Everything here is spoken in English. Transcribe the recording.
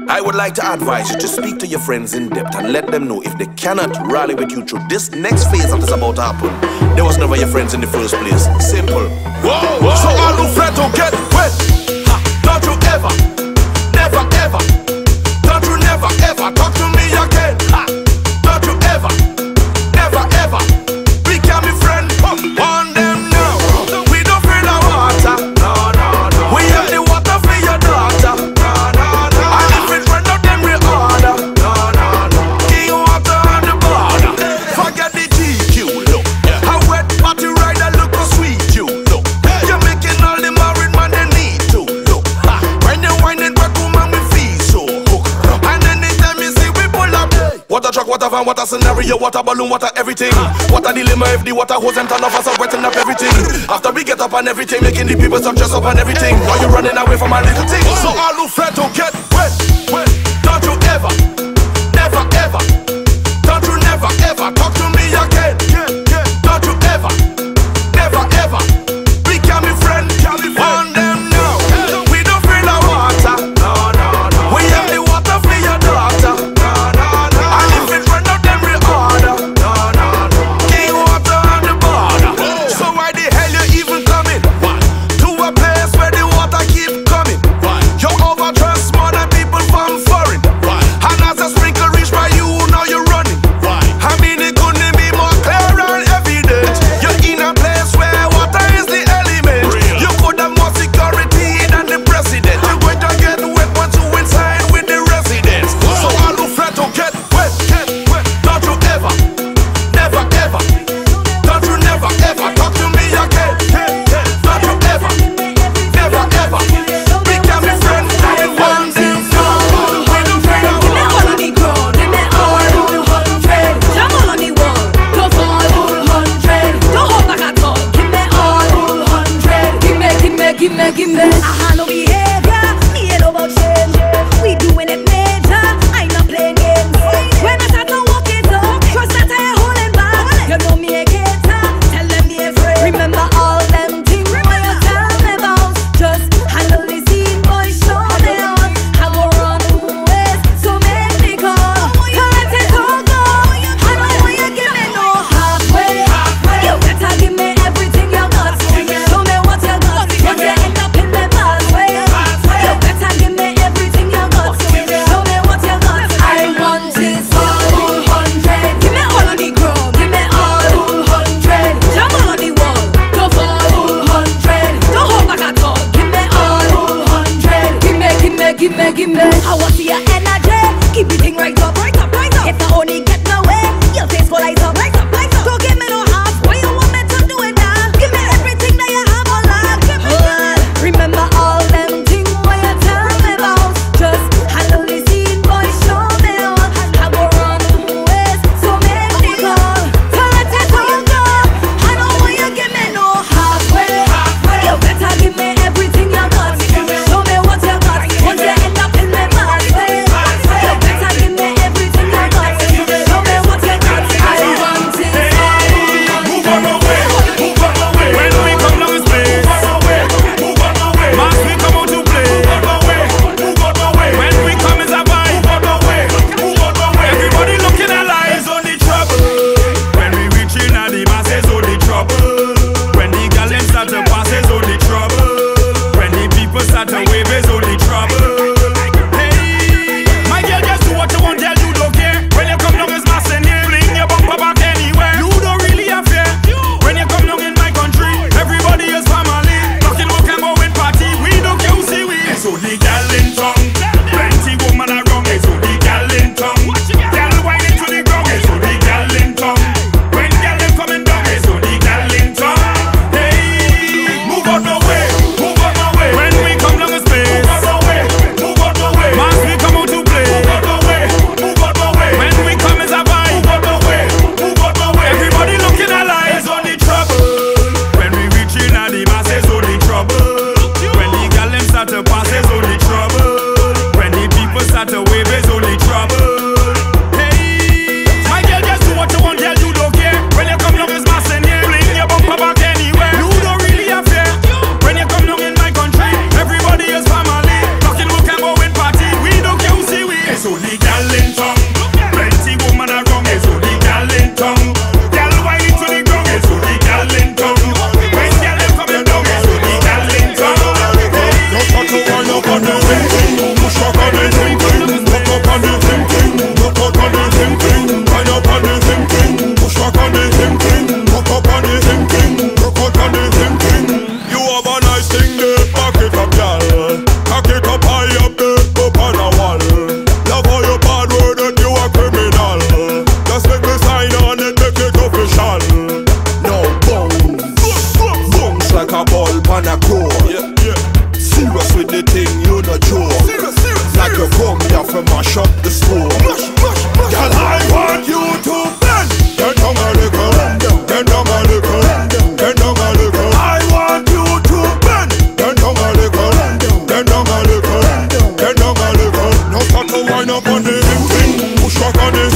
I would like to advise you to speak to your friends in depth and let them know if they cannot rally with you through this next phase that is about to happen. They was never your friends in the first place. Simple. Whoa, whoa. So all who fret to get wet. Don't you ever, never ever, don't you never ever talk to me again. Don't you ever, never ever, become my friend. On them now, we don't feel the water. No, no, no. We have the water for your daughter. No, no, no. And if it's friend of them we order. No, no, no. King water on the border. Forget the GQ, look. How wet party rider look so sweet, you look. You're making all the married man they need to look. When you whining back woman we feel so hook. And anytime you see we pull up, water truck, water van, water scenario, water balloon, water everything. Water dilemma if the water hose and turn off us up wetting up everything. After we get up and everything, making the people start dress up and everything. Now you running away from a little thing. So all who fret to get wet, wet. Don't you ever, never ever, don't you never ever talk to me again. Don't you ever, never ever, become my friend. On them now, we don't feel the water. No, no, no. We have the water for your daughter. No, no, no. And if it's friend of them we order. No, no, no. King water on the border. So why the hell you even coming? To a place where the water keep coming. You overtrust more than people from foreign. And as a sprinkle reach by you, now you're running. I mean it couldn't be more clear and evident. You're in a place where water is the element. You could have more security than the president. You're going to get wet once you inside with the residents. So all who fret to get wet, don't you ever, never ever, don't you never ever talk to me again. Don't you ever, never ever, become my friend. One day, we don't feel the water. on the ground, give me all 100. Jam all on the wall, go for all 100. Don't hold back at all, give me all 100. Give me. I no behavior, me ain't about change. We doing it major, I not playing games. When I start to walk it up, trust that I ain't holding back. You know me a gator, tell them me afraid. Remember all them things when you tell me about. Just handle the scene, boy, show me on. I go run ways, so make me go. Can't let it all go. I don't want you give me no halfway. You better give me everything you got. Show me what you got. Once you end up in the pathway, you better give me everything you got. Show me what you got. I want this all 100. Give me all on the ground, give me all 100. Jam all on the wall, go for all 100. Don't hold back at all, give me all 100. Give me. I want to see your energy. Keep the thing right up, right up, right up. If I only get my way, your face go light up, light up, light up. Don't give me no half. What you want me to do it now? Give me everything that you have on life. Give me. Remember all them things when you tell me about. Just handle the scene, boy, show me on. I go run ways, so make me go. Can't let it all go. I don't want you give me no halfway. You better give me everything you got. Show me what you got. Once you end up in my pathway, you better give me everything you got. Show me what you got. I it's only Garlin tongue. Plenty woman around, it's only Garlin tongue. Gyal wine to the ground, it's only Garlin tongue. When gyal them coming down, it's only Garlin tongue. No start to wind up on the ting ting, push up on the ting ting, hook up on the ting ting, hook up on the ting ting, wind up on the ting ting, push up on the ting ting, hook up on the ting ting, hook up on the ting ting. You have a nice thing there, back it up, gyal. Cock it up high up there, up on the wall. Love how you bad word that you a criminal. Just make me sign on it, make it official. No bounce, bounce like a ball pan a court. Serious with the thing, you no joke. Like you come here for mash up the score. Girl, I want you to bend. Bend down a little, bend down a little, bend down a little. I want you to bend. Bend down a little, bend down a little, bend down a little. Now start to wind up on the ting ting, push back on the